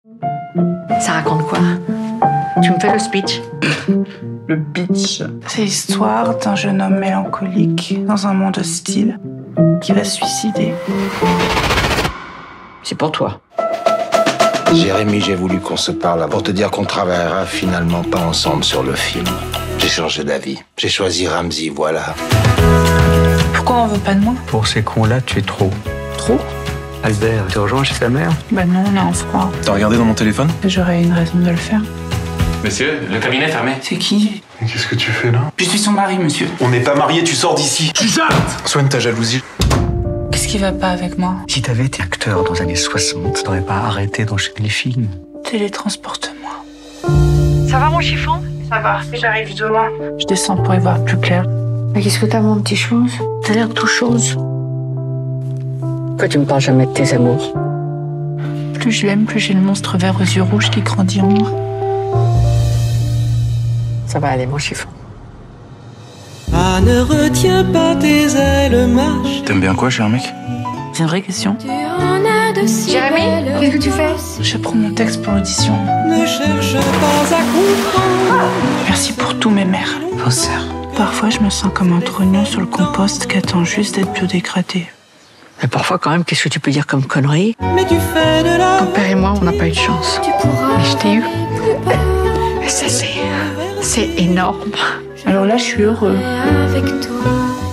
Ça raconte quoi? Tu me fais le speech? Le pitch, c'est l'histoire d'un jeune homme mélancolique dans un monde hostile qui va se suicider. C'est pour toi. Jérémy, j'ai voulu qu'on se parle pour te dire qu'on travaillera finalement pas ensemble sur le film. J'ai changé d'avis. J'ai choisi Ramsey, voilà. Pourquoi on veut pas de moi? Pour ces cons-là, tu es trop. Trop? Albert, tu rejoins chez sa mère? Bah non, on est en froid. T'as regardé dans mon téléphone? J'aurais une raison de le faire. Monsieur, le cabinet est fermé. C'est qui? Mais qu'est-ce que tu fais là? Je suis son mari, monsieur. On n'est pas mariés, tu sors d'ici. Tu sortes! Soigne ta jalousie. Qu'est-ce qui va pas avec moi? Si t'avais été acteur dans les années 60, t'aurais pas arrêté d'enchaîner les films. Télétransporte-moi. Ça va mon chiffon? Ça va, j'arrive demain. Je descends pour y voir plus clair. Mais qu'est-ce que t'as mon petit chose? T'as l'air tout chose. Pourquoi tu me parles jamais de tes amours? Plus je l'aime, plus j'ai le monstre vert aux yeux rouges qui grandit en moi. Ça va aller mon chiffon. Ah, ne retiens pas tes ailes, marche. T'aimes bien quoi, cher mec? C'est une vraie question. Jérémy, qu'est-ce que tu fais? Je prends mon texte pour l'audition. Ne cherche pas à comprendre. Merci pour tous mes mères. Vos sœurs. Parfois, je me sens comme un trognon sur le compost qui attend juste d'être biodégradé. Mais parfois quand même, qu'est-ce que tu peux dire comme connerie? Mais tu fais de la Ton père et moi, on n'a pas eu de chance. tu pourras. Mais je t'ai eu. Et ça, c'est énorme. Alors là, je suis heureux. Avec toi.